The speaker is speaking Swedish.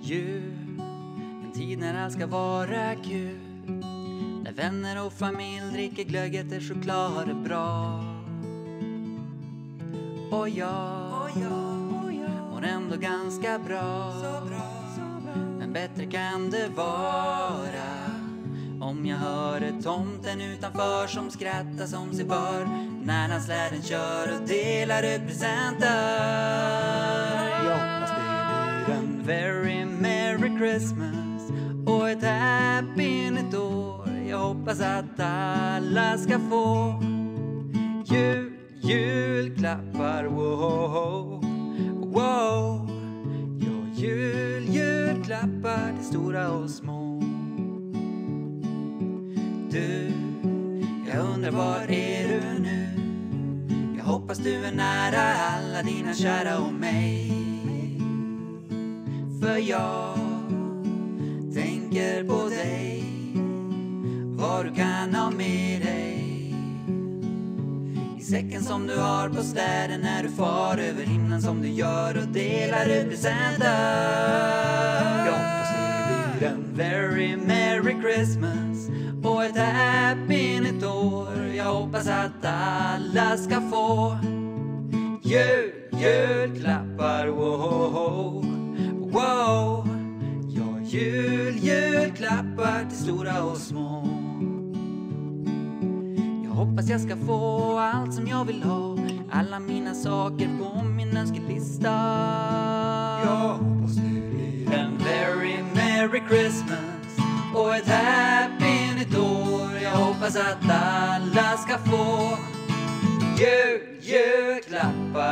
jul, en tid när allt ska vara kul. När vänner och familj dricker glögg, äter choklad är bra. Och jag mår ändå ganska bra. Men bättre kan det vara om jag hör tomten utanför som skrattar som sig bör när han släden kör och delar ut presenter. Jag hoppas det blir en very merry Christmas och ett happy nytt år. Jag hoppas att alla ska få julklappar, wow, wow. Ja, julklappar till stora och små. Du, jag undrar var är du nu? Jag hoppas du är nära alla dina kära och mig. För jag tänker på dig, vad du kan ha med dig i säcken som du har på släden när du far över himlen som du gör och delar ut presenter. Jag hoppas det blir en very merry Christmas och ett happy nytt år. Jag hoppas att alla ska få julklappar, wow, wow. Ja, julklappar till stora och små. Jag hoppas jag ska få allt som jag vill ha, alla mina saker på min önskelista. Jag hoppas det blir en very merry Christmas och ett happy nytt år. Jag hoppas att alla ska få julklappar,